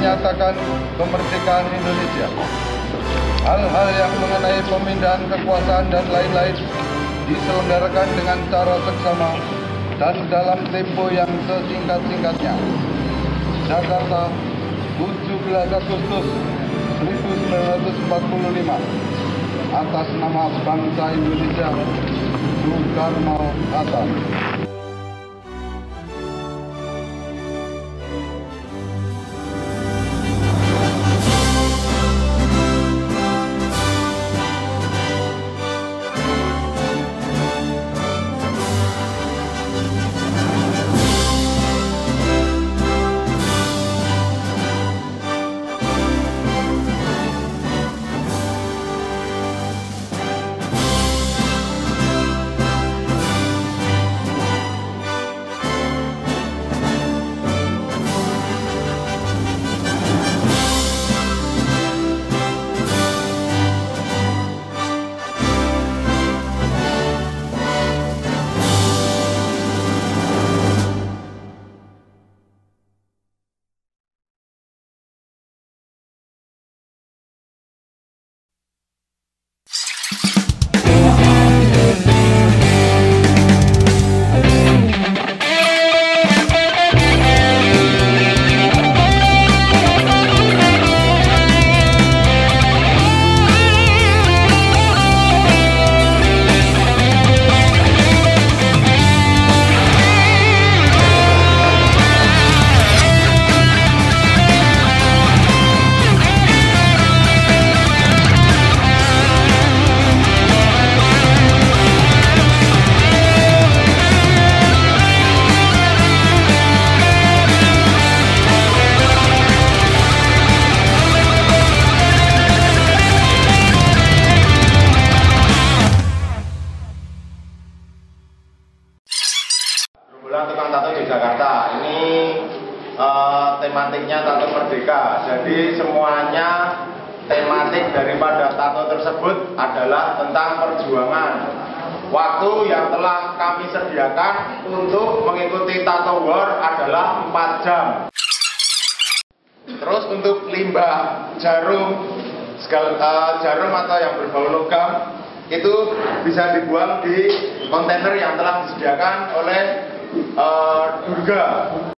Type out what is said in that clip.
menyatakan kemerdekaan Indonesia. Hal-hal yang mengenai pemindahan kekuasaan dan lain-lain diselenggarakan dengan cara seksama dan dalam tempo yang sesingkat-singkatnya. Jakarta, 17 Agustus 1945. Atas nama bangsa Indonesia, Soekarno-Hatta. Tukang tato di Jakarta ini tematiknya tato merdeka. Jadi semuanya tematik daripada tato tersebut adalah tentang perjuangan. Waktu yang telah kami sediakan untuk mengikuti tato war adalah 4 jam. Terus untuk limbah jarum atau yang berbau logam itu bisa dibuang di kontainer yang telah disediakan oleh Durga.